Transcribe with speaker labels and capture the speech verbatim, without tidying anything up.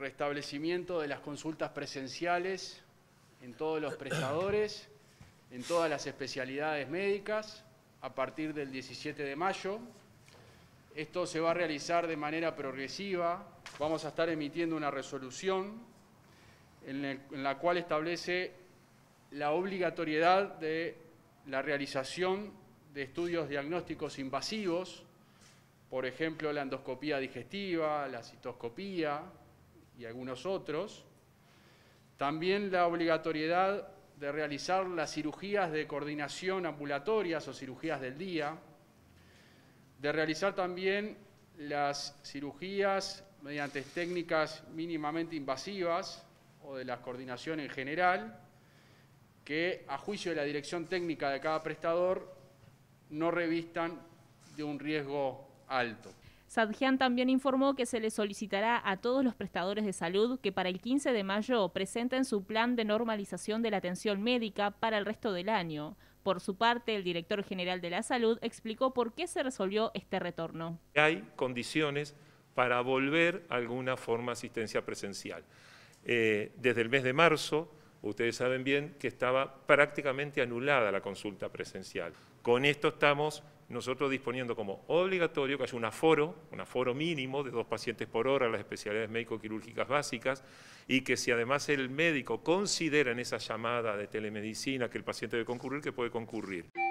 Speaker 1: restablecimiento de las consultas presenciales en todos los prestadores, en todas las especialidades médicas, a partir del diecisiete de mayo. Esto se va a realizar de manera progresiva. Vamos a estar emitiendo una resolución en, el, en la cual establece la obligatoriedad de la realización de estudios diagnósticos invasivos, por ejemplo, la endoscopía digestiva, la citoscopía y algunos otros. También la obligatoriedad de realizar las cirugías de coordinación ambulatorias o cirugías del día, de realizar también las cirugías mediante técnicas mínimamente invasivas o de la coordinación en general, que a juicio de la dirección técnica de cada prestador no revistan de un riesgo alto.
Speaker 2: Sadjian también informó que se le solicitará a todos los prestadores de salud que para el quince de mayo presenten su plan de normalización de la atención médica para el resto del año. Por su parte, el director general de la Salud explicó por qué se resolvió este retorno.
Speaker 3: Hay condiciones para volver a alguna forma de asistencia presencial. Eh, desde el mes de marzo, ustedes saben bien que estaba prácticamente anulada la consulta presencial. Con esto estamos nosotros disponiendo como obligatorio que haya un aforo, un aforo mínimo de dos pacientes por hora en las especialidades médico-quirúrgicas básicas, y que si además el médico considera en esa llamada de telemedicina que el paciente debe concurrir, que puede concurrir.